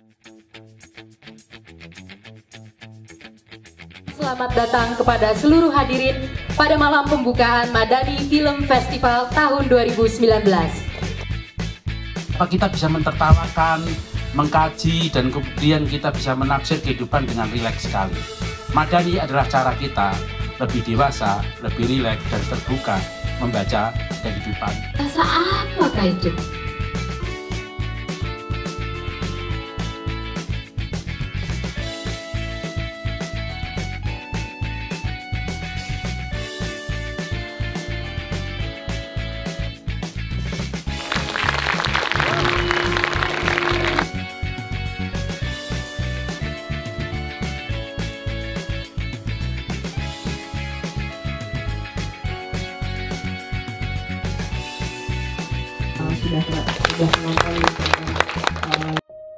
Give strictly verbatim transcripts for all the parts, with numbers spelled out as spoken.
Selamat datang kepada seluruh hadirin pada malam pembukaan Madani Film Festival tahun dua ribu sembilan belas. Apa kita bisa mentertawakan, mengkaji, dan kemudian kita bisa menafsir kehidupan dengan rileks sekali. Madani adalah cara kita lebih dewasa, lebih rileks dan terbuka membaca kehidupan. Rasa apakah itu? sudah sudah menonton uh,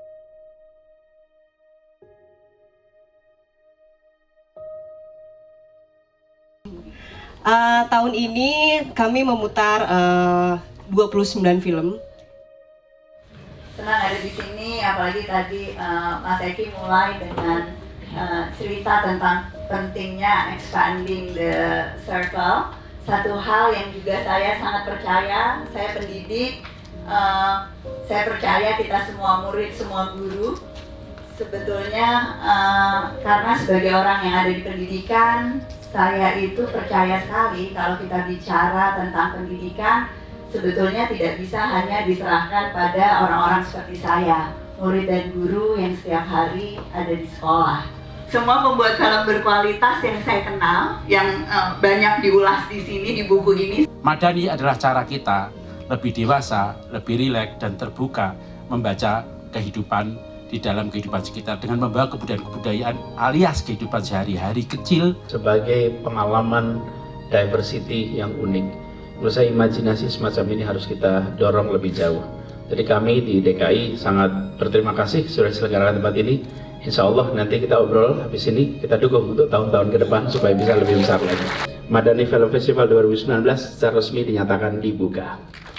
uh, tahun ini kami memutar uh, dua puluh sembilan film. Senang ada di sini, apalagi tadi uh, Mas Eki mulai dengan uh, cerita tentang pentingnya expanding the circle. Satu hal yang juga saya sangat percaya, saya pendidik, uh, saya percaya kita semua murid, semua guru, sebetulnya uh, karena sebagai orang yang ada di pendidikan, saya itu percaya sekali kalau kita bicara tentang pendidikan, sebetulnya tidak bisa hanya diserahkan pada orang-orang seperti saya, murid dan guru yang setiap hari ada di sekolah. Semua pembuat film berkualitas yang saya kenal, yang uh, banyak diulas di sini, di buku ini. Madani adalah cara kita lebih dewasa, lebih rileks dan terbuka membaca kehidupan di dalam kehidupan sekitar dengan membawa kebudayaan-kebudayaan alias kehidupan sehari-hari kecil. Sebagai pengalaman diversity yang unik, menurut saya imajinasi semacam ini harus kita dorong lebih jauh. Jadi kami di D K I sangat berterima kasih sudah diselenggarakan tempat ini. Insya Allah nanti kita obrol habis ini, kita dukung untuk tahun-tahun ke depan supaya bisa lebih besar lagi. Madani Film Festival dua ribu sembilan belas secara resmi dinyatakan dibuka.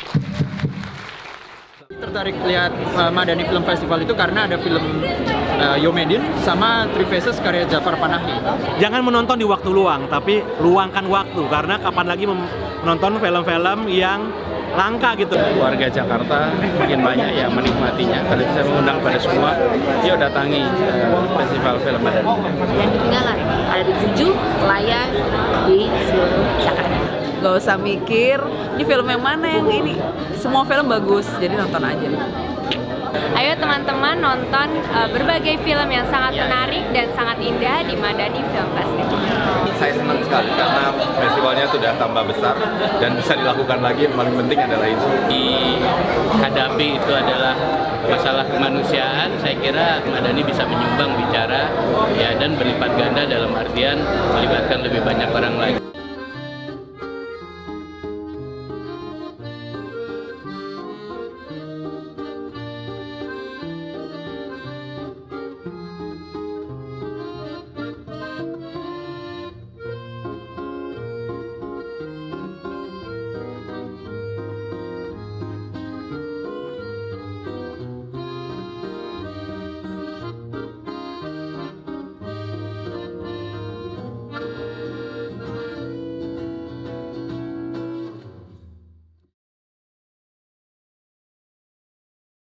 Tertarik lihat uh, Madani Film Festival itu karena ada film uh, Yomedin sama Three Faces karya Jafar Panahi. Jangan menonton di waktu luang, tapi luangkan waktu, karena kapan lagi menonton film-film yang langka gitu. Warga Jakarta mungkin banyak yang menikmatinya. Kalau bisa mengundang pada semua, yuk datangi uh, festival film Madani. Yang ketinggalan ada di tujuh layar di seluruh Jakarta. Gak usah mikir, ini film yang mana yang ini. Semua film bagus, jadi nonton aja. Ayo teman-teman nonton uh, berbagai film yang sangat menarik dan sangat indah di Madani Film Festival. Saya senang sekali karena festivalnya sudah tambah besar dan bisa dilakukan lagi. Yang paling penting adalah itu. Dihadapi itu adalah masalah kemanusiaan. Saya kira Madani bisa menyumbang bicara ya, dan berlipat ganda dalam artian melibatkan lebih banyak orang lagi.